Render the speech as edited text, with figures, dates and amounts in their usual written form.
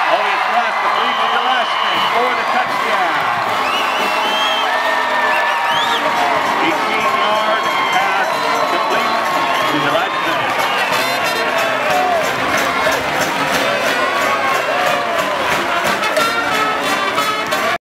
Oviatt pass complete to Delashmutt for the touchdown. 18-yard pass complete to Delashmutt.